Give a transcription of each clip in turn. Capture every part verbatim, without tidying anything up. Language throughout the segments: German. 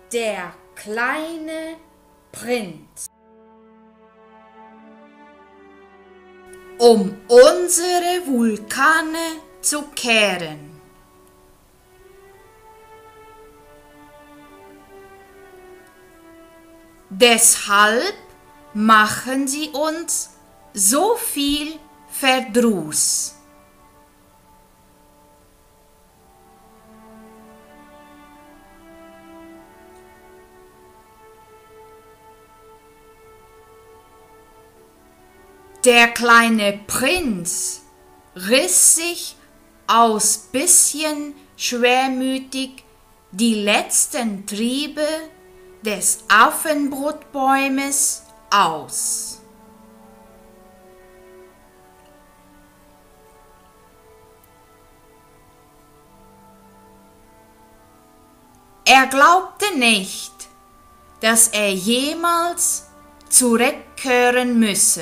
Der kleine Prinz. Um unsere Vulkane zu kehren. Deshalb machen sie uns so viel Verdruss. Der kleine Prinz riss sich aus bisschen schwermütig die letzten Triebe des Affenbrotbäumes aus. Er glaubte nicht, dass er jemals zurückkehren müsse.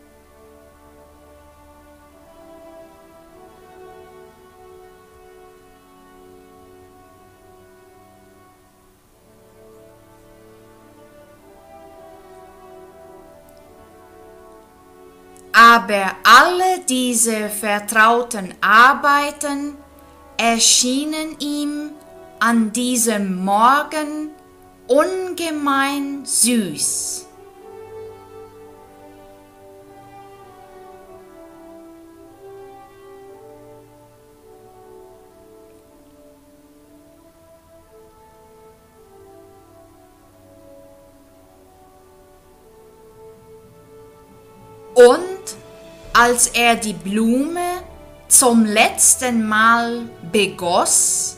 Aber alle diese vertrauten Arbeiten erschienen ihm an diesem Morgen ungemein süß. Und als er die Blume zum letzten Mal begoss,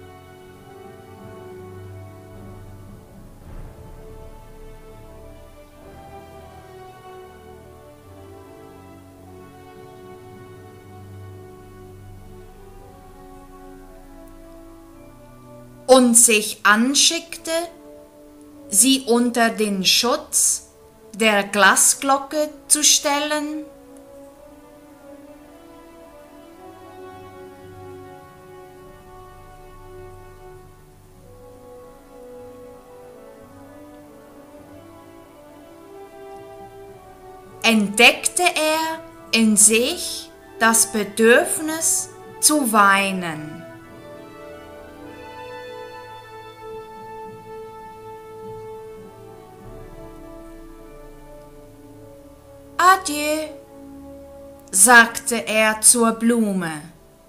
und sich anschickte, sie unter den Schutz der Glasglocke zu stellen, entdeckte er in sich das Bedürfnis zu weinen. Adieu, sagte er zur Blume.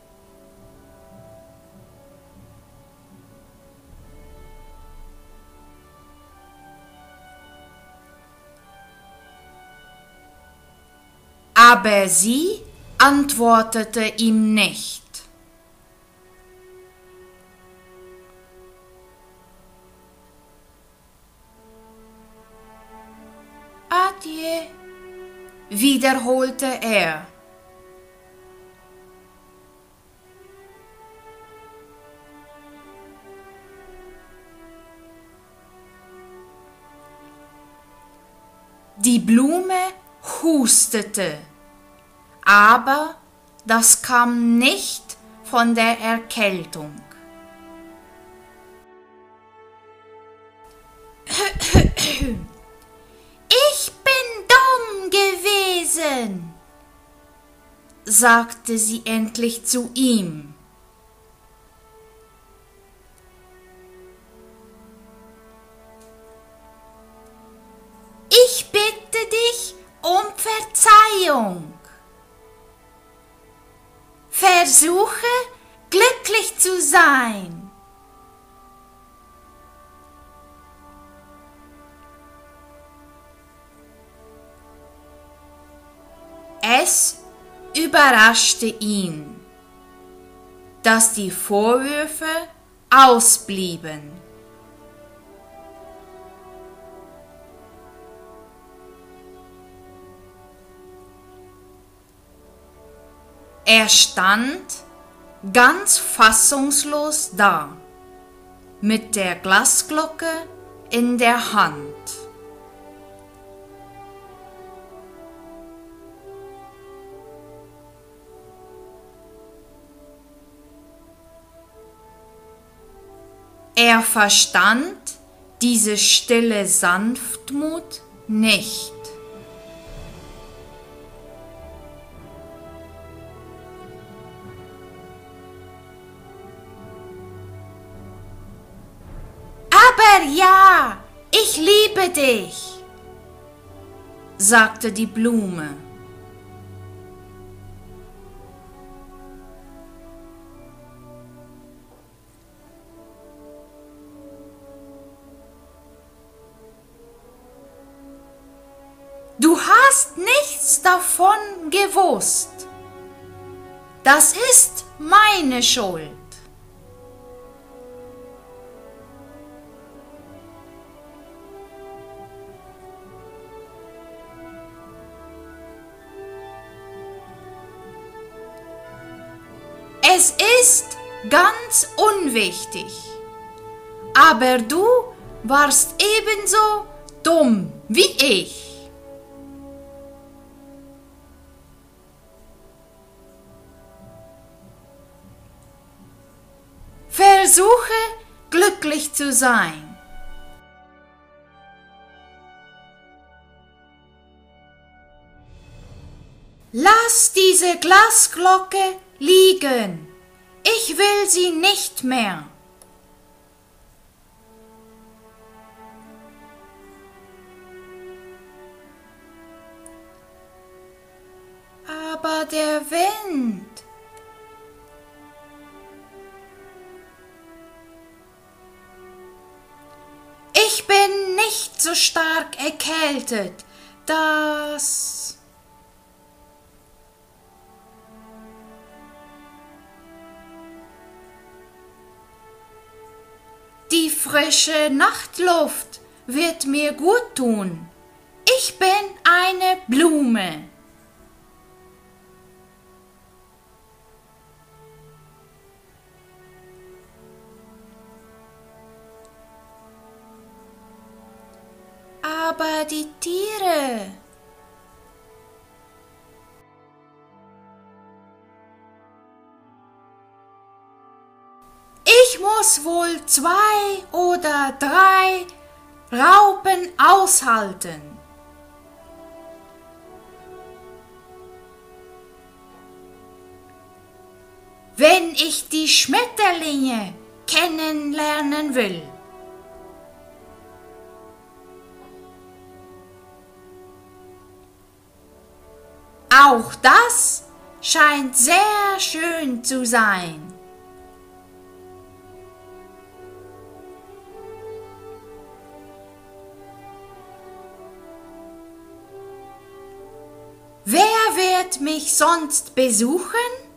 Aber sie antwortete ihm nicht. Adieu, wiederholte er. Die Blume hustete, aber das kam nicht von der Erkältung. Ich bin dumm gewesen, sagte sie endlich zu ihm. Ich bitte dich um Verzeihung. Versuche, glücklich zu sein. Es überraschte ihn, dass die Vorwürfe ausblieben. Er stand ganz fassungslos da, mit der Glasglocke in der Hand. Er verstand diese stille Sanftmut nicht. Aber ja, ich liebe dich, sagte die Blume. Du hast nichts davon gewusst. Das ist meine Schuld. Es ist ganz unwichtig, aber du warst ebenso dumm wie ich. Versuche glücklich zu sein. Lass diese Glasglocke liegen. Ich will sie nicht mehr. Aber der Wind. Ich bin nicht so stark erkältet, dass... Die frische Nachtluft wird mir gut tun. Ich bin eine Blume. Aber die Tiere... Ich muss wohl zwei oder drei Raupen aushalten. Wenn ich die Schmetterlinge kennenlernen will. Auch das scheint sehr schön zu sein. Wer wird mich sonst besuchen?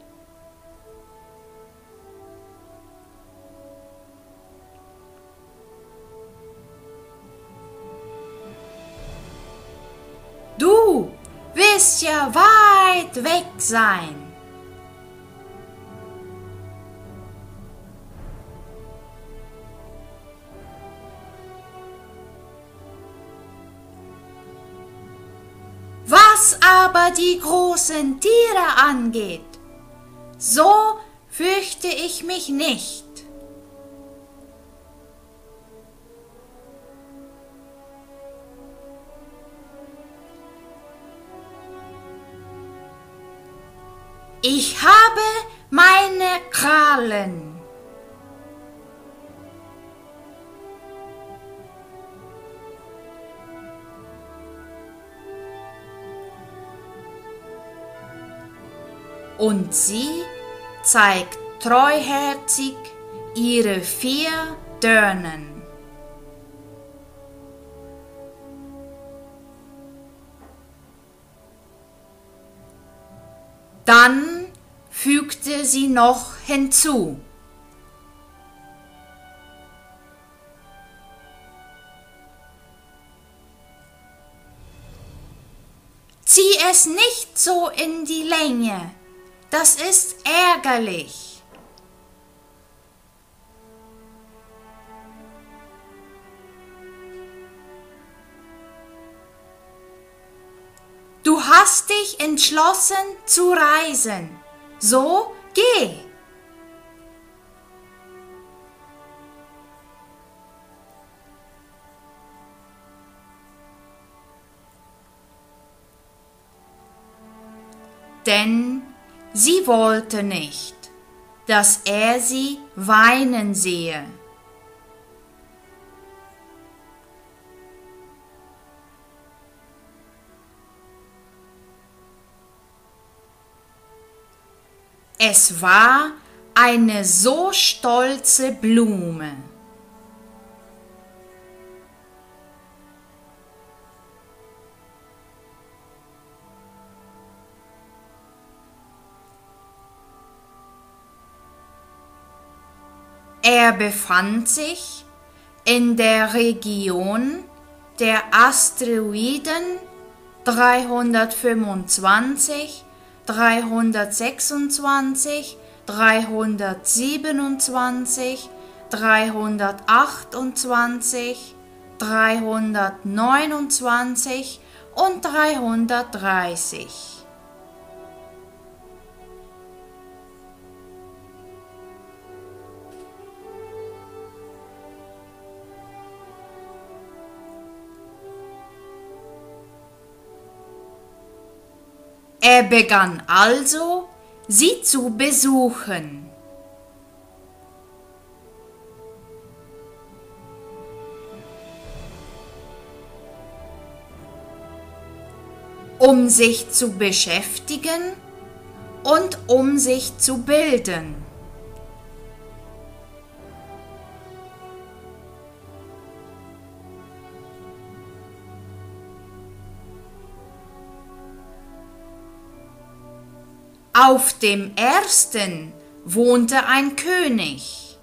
Du wirst ja weit weg sein. Was aber die großen Tiere angeht, so fürchte ich mich nicht. Ich habe meine Krallen. Und sie zeigt treuherzig ihre vier Dornen. Dann fügte sie noch hinzu: Zieh es nicht so in die Länge, das ist ärgerlich. Du hast dich entschlossen zu reisen, so geh. denn sie wollte nicht, dass er sie weinen sehe. Es war eine so stolze Blume. Er befand sich in der Region der Asteroiden dreihundertfünfundzwanzig, dreihundertsechsundzwanzig, dreihundertsiebenundzwanzig, dreihundertachtundzwanzig, dreihundertneunundzwanzig und dreihundertdreißig. Er begann also, sie zu besuchen. Um sich zu beschäftigen und um sich zu bilden. Auf dem ersten wohnte ein König.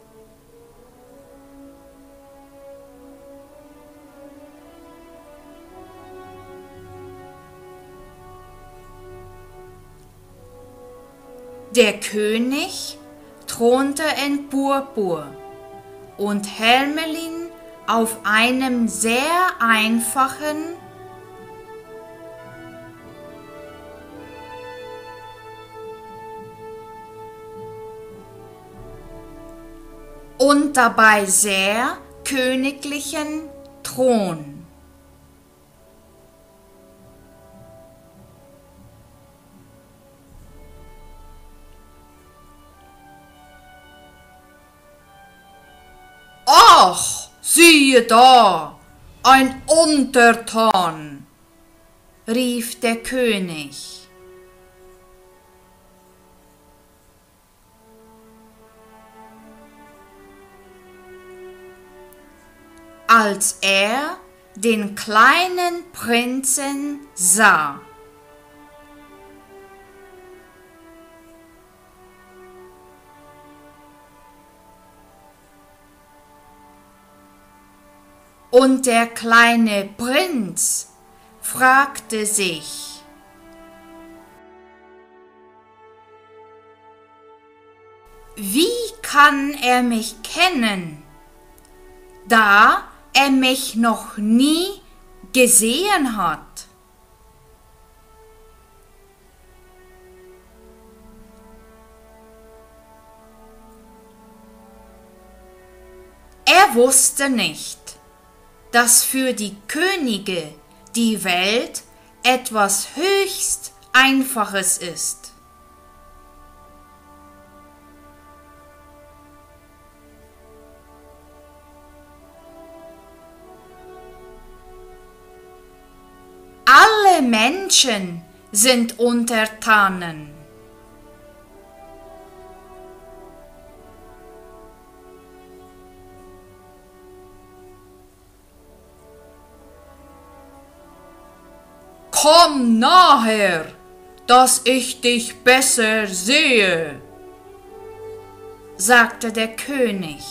Der König thronte in Purpur und Hermelin auf einem sehr einfachen und dabei sehr königlichen Thron. Ach, siehe da, ein Untertan, rief der König. Als er den kleinen Prinzen sah. Und der kleine Prinz fragte sich: Wie kann er mich kennen, da er mich noch nie gesehen hat? Er wusste nicht, dass für die Könige die Welt etwas höchst Einfaches ist. Alle Menschen sind Untertanen. Komm naher, dass ich dich besser sehe, sagte der König.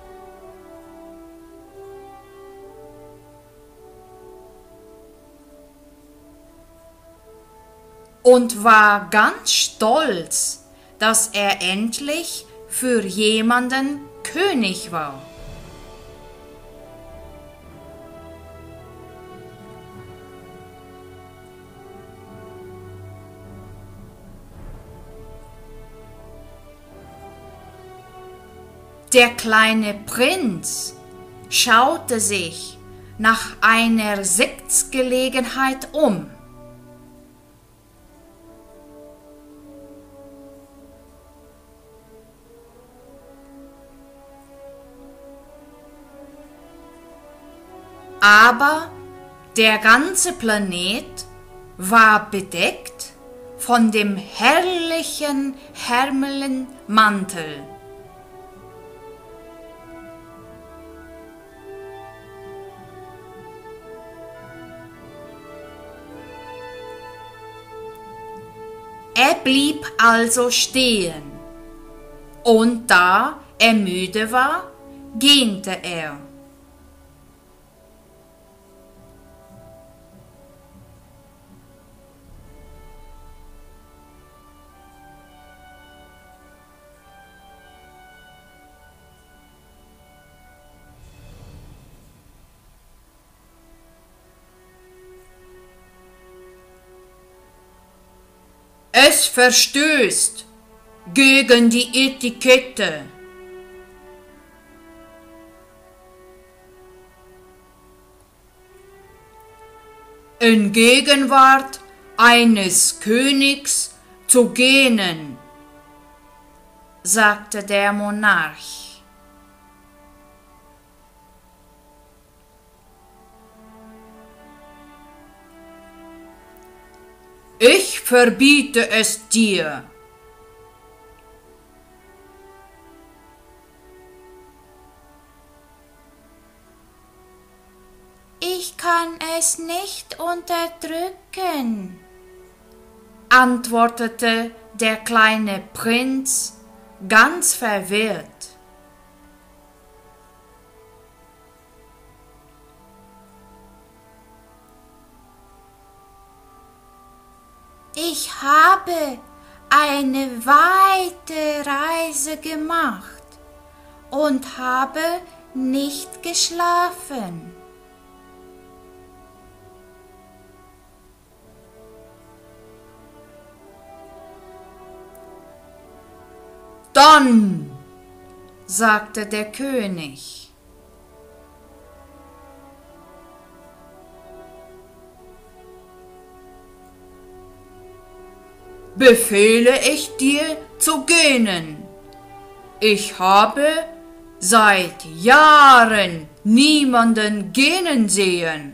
Und war ganz stolz, dass er endlich für jemanden König war. Der kleine Prinz schaute sich nach einer Sitzgelegenheit um. aber der ganze Planet war bedeckt von dem herrlichen Hermelenmantel. Er blieb also stehen, und da er müde war, gähnte er. Es verstößt gegen die Etikette. In Gegenwart eines Königs zu gähnen, sagte der Monarch. Ich verbiete es dir. Ich kann es nicht unterdrücken, antwortete der kleine Prinz ganz verwirrt. Ich habe eine weite Reise gemacht und habe nicht geschlafen. Dann, sagte der König, befehle ich dir zu gähnen. Ich habe seit Jahren niemanden gähnen sehen.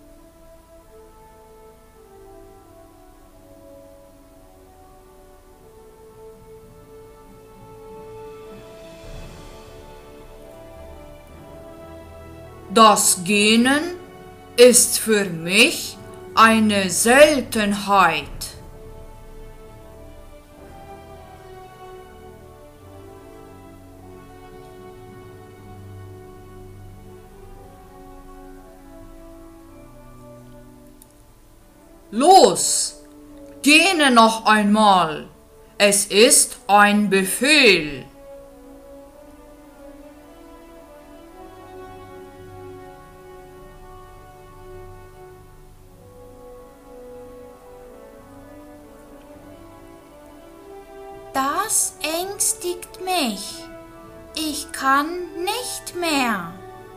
Das Gähnen ist für mich eine Seltenheit. Los, gähne noch einmal. Es ist ein Befehl. Das ängstigt mich. Ich kann nicht mehr.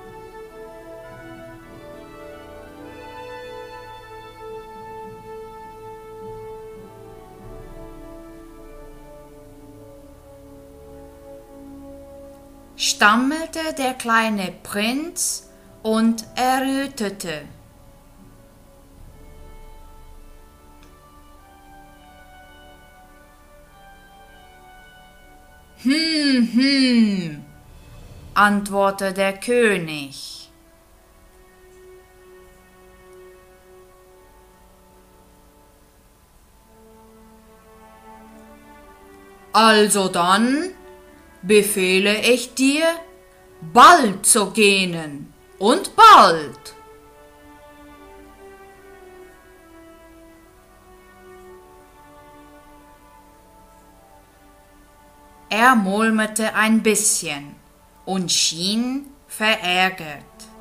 Stammelte der kleine Prinz und errötete. Hm, hm, antwortete der König. Also dann befehle ich dir, bald zu gähnen, und bald. Er murmelte ein bisschen und schien verärgert.